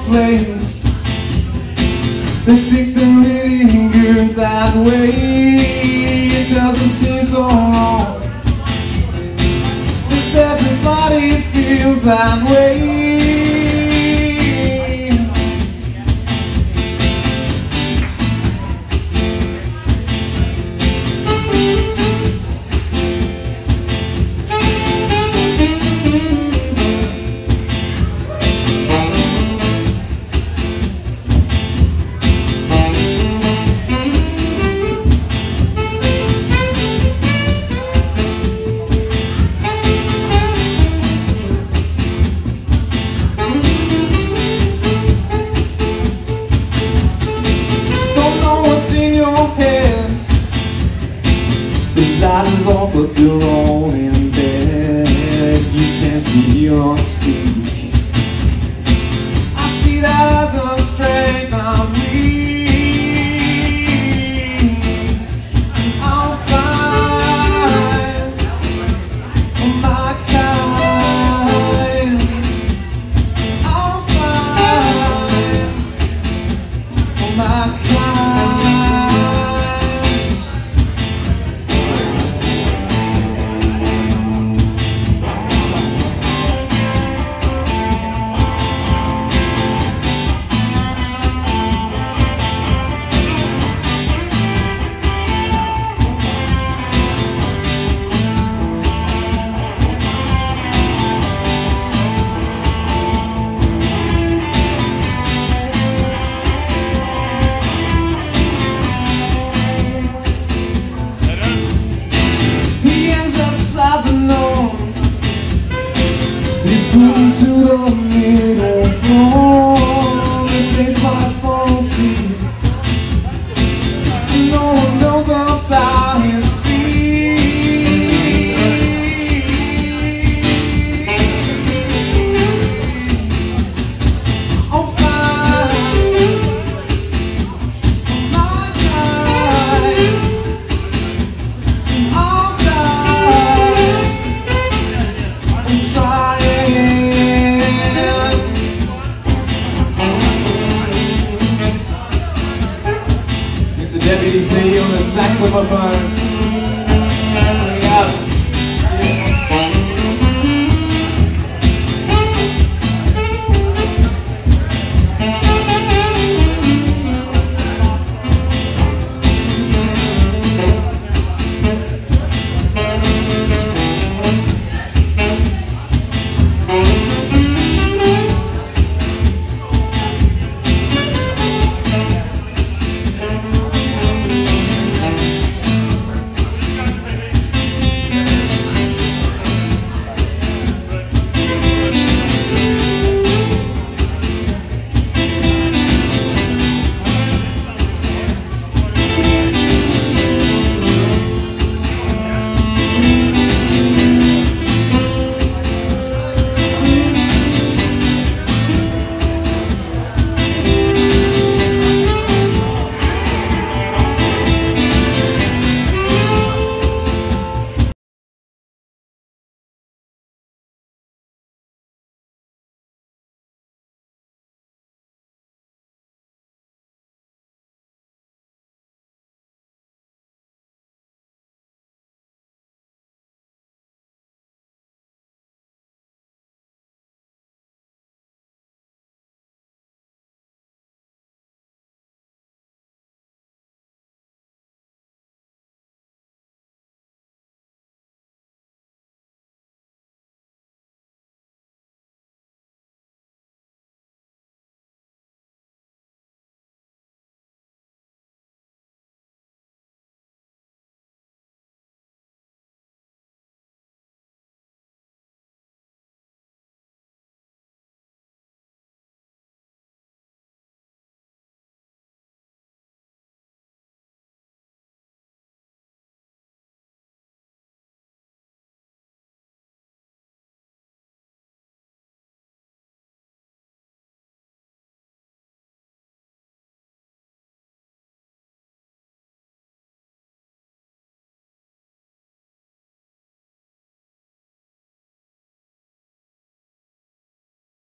place. They think they're really good that way. It doesn't seem so wrong if everybody feels that way. Light is on, but you're all in bed. You can't see or speak. I see that as a strength I'm weak. I'll find my kind. I'll find my kind. He's moving to the middle floor. The place like falls deep. No one knows about his feet. I'll find my guide. I'll guide and try. Deputy say on the saxophone.